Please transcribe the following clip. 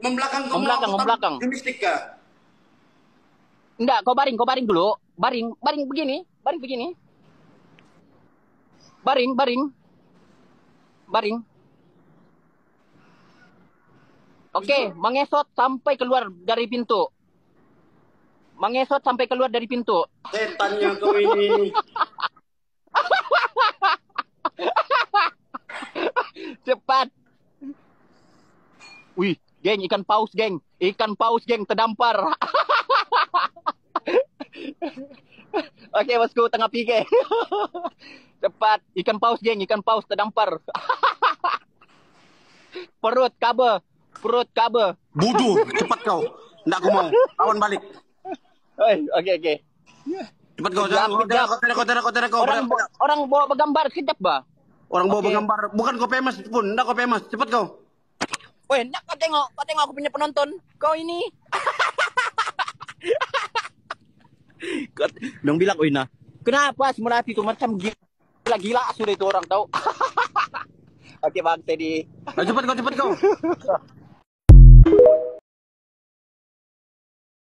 Membelakang kau Membelakang. Gimmistik kah? Enggak, kau baring dulu. Baring begini. Baring. Oke, mengesot sampai keluar dari pintu. Setannya kau ini. Cepat. Wih, geng, ikan paus, geng, terdampar. Oke, bosku, tengah pikir. Cepat, ikan paus terdampar. Perut kabe. Bodoh, cepat kau. Nggak aku mau. Lawan balik. Oke. Cepat kau, jangan kau. Orang bawa bergambar sekejap, bah. Orang bawa bergambar, bukan kau pemas pun, nggak kau pemas. Cepat kau. Weh, nak kau tengok aku punya penonton. Kau ini. Dong bilang, wih nah, kenapa si Melati itu macam gila sudah itu orang tahu. Oke bang, Teddy. Cepat kau.